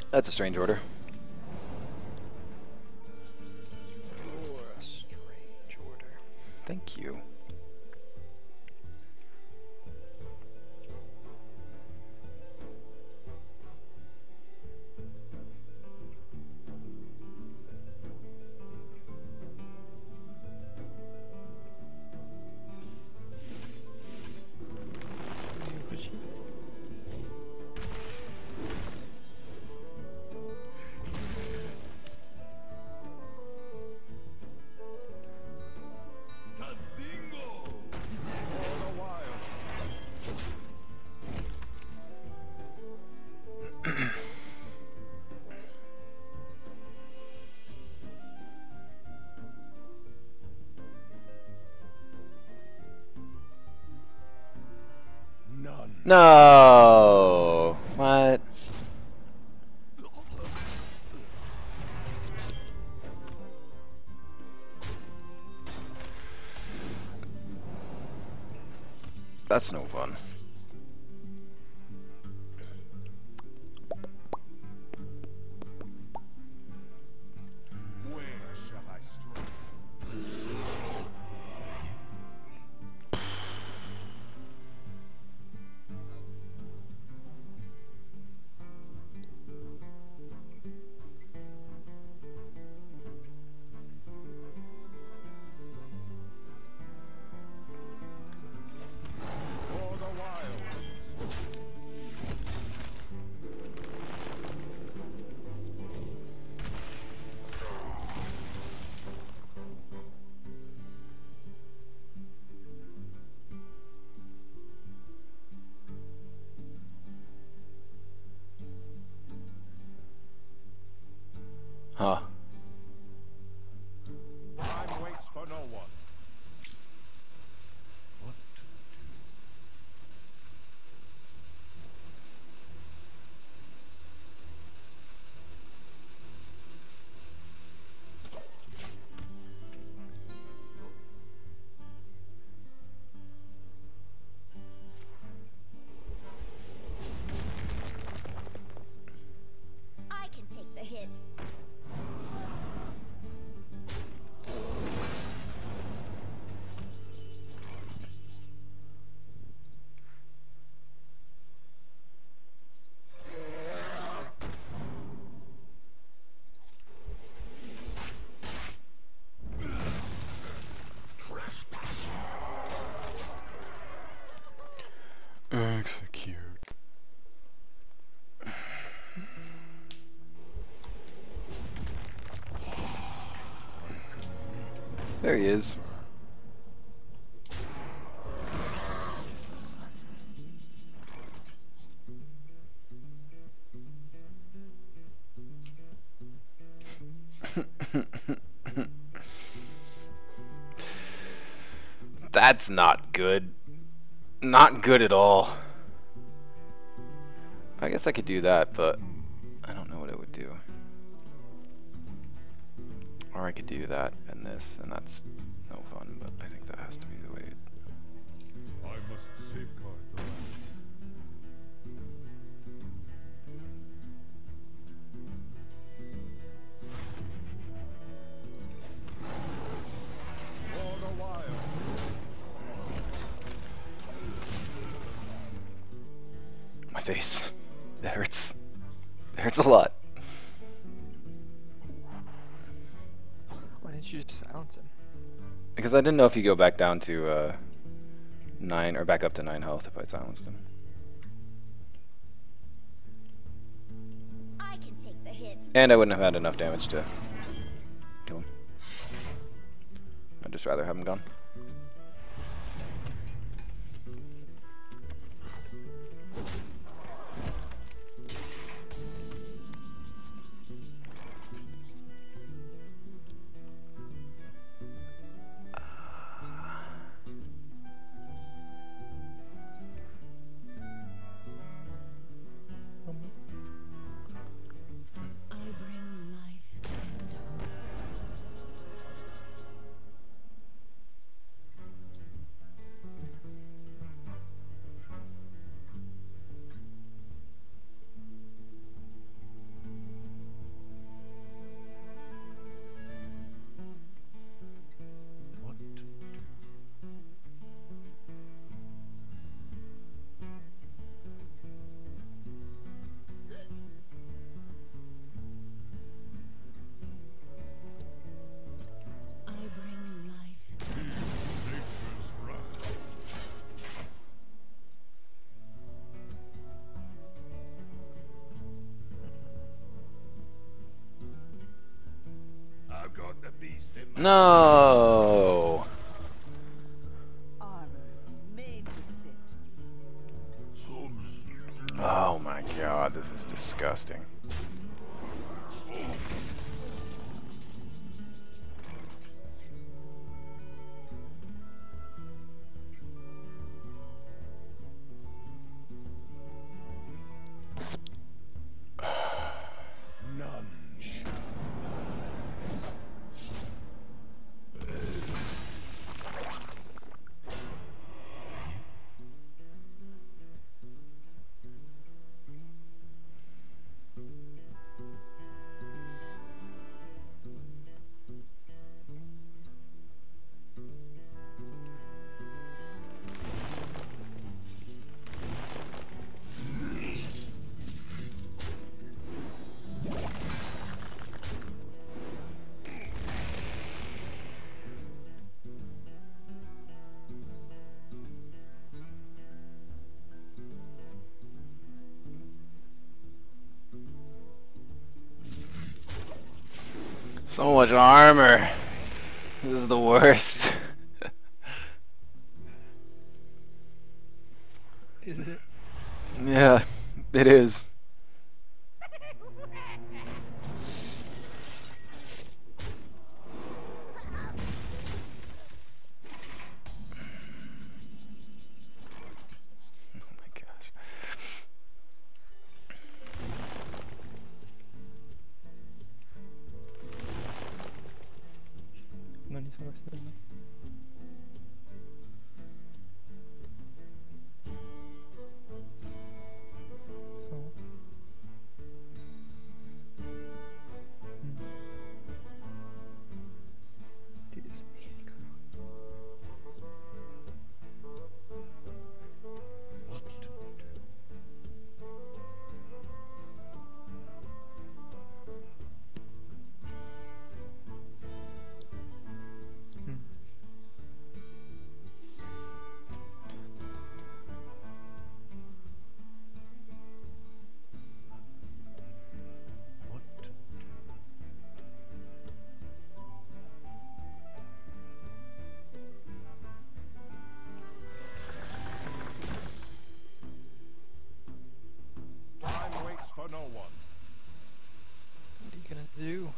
That's a strange order. You're a strange order. Thank you. No. What? That's no fun. Where shall I strike? For the wild. Huh. Time waits for no one. What to I can take the hit. Execute. There he is. That's not good. Not good at all. I guess I could do that, but I don't know what it would do. Or I could do that and this, and that's no fun, but I think that has to be the way. I must safeguard the land. For the wild. My face. It hurts. It hurts a lot. Why didn't you just silence him? Because I didn't know if you go back down to 9 or back up to 9 health if I silenced him. I can take the hit. And I wouldn't have had enough damage to kill him. I'd just rather have him gone. I bring life and hope. No. Armor made to fit. Oh my god, this is disgusting. None shall So much armor. This is the worst. Is it? Yeah, it is. Oh my gosh. 何探してんの？そう。うん。でですね、いいかな。うん。 what to do. Time waits for no one. What are you gonna do?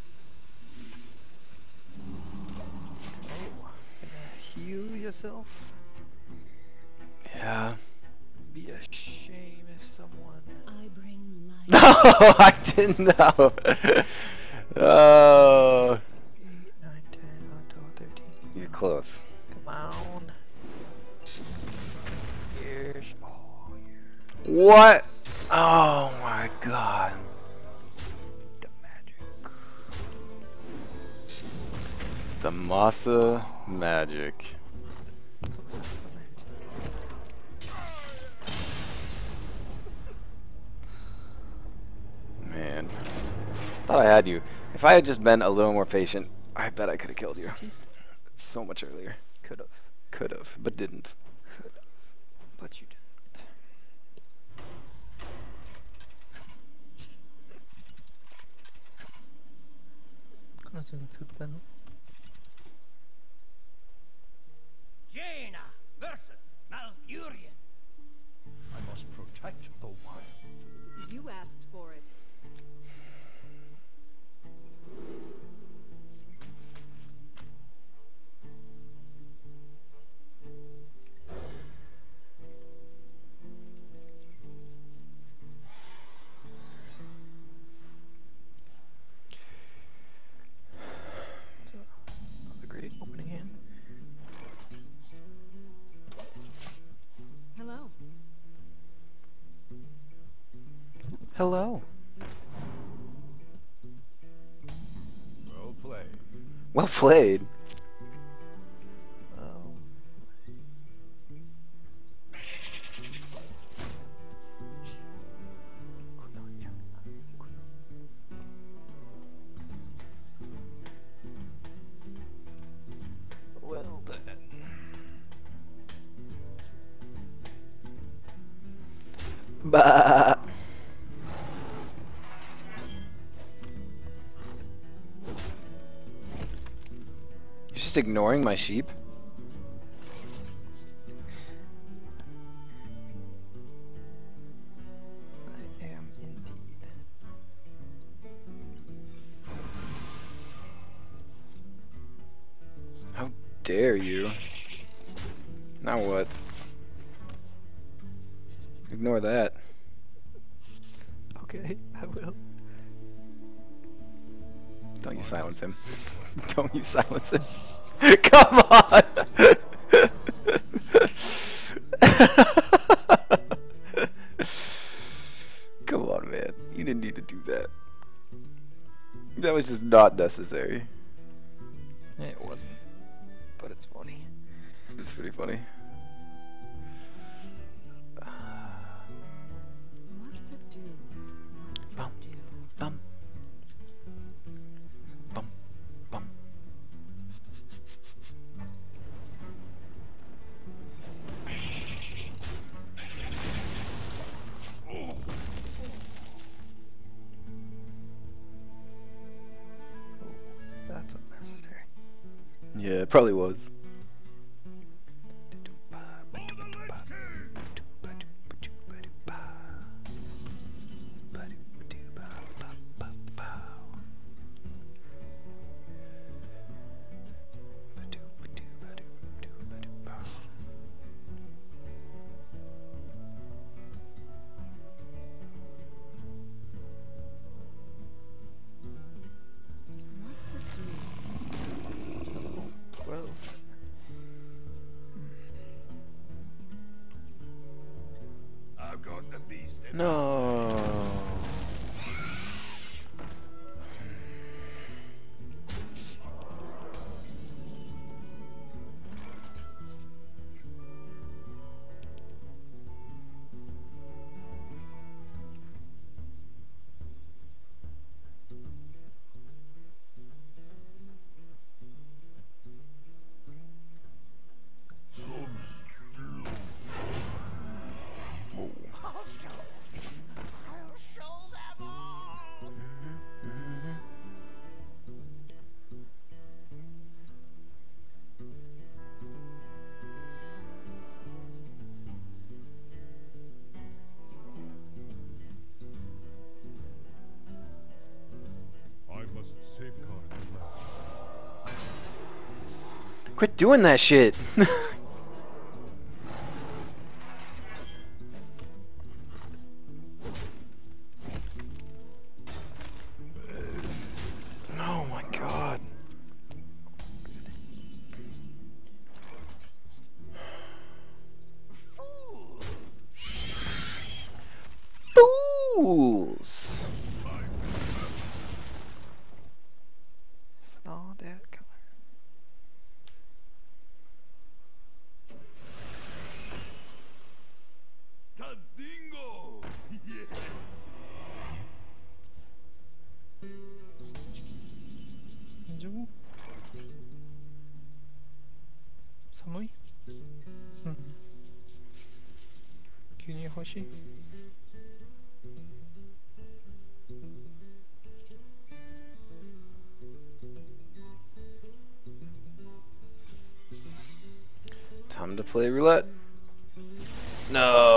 Oh, gonna heal yourself? Yeah. Be a shame if someone. I bring light. No, I didn't know. Oh, 8, 9, 10, 11, 12, 13. you're close. Come on. Here's. Oh, yeah. What? Oh my god. The magic. The Masa magic. Man. Thought I had you. If I had just been a little more patient, I bet I could have killed you. So much earlier. Could've. Could have, but didn't. Could've. But you didn't. 彼女が作ったの Jaina versus Malfurion. I must protect the wild. You asked for it. So, another great opening hand. Hello. Hello. Well played. Well played. Well, well then. Bah. just ignoring my sheep? I am indeed. How dare you? Now what? Ignore that. Okay, I will. Don't you silence him. Don't you silence him. Come on! Come on, man. You didn't need to do that. That was just not necessary. It wasn't, but it's funny. It's pretty funny. What to do? What Bum, to do? bum. Bum, bum. That's unnecessary. Yeah, it probably was. Well, I've got the beast in No. I'll show them all. I must safeguard the land. Quit doing that shit. Oh my god. Fools. saw that coming. Tazdingo! Yes! 大丈夫？寒い？うん。牛乳欲しい？ Time to play roulette. No.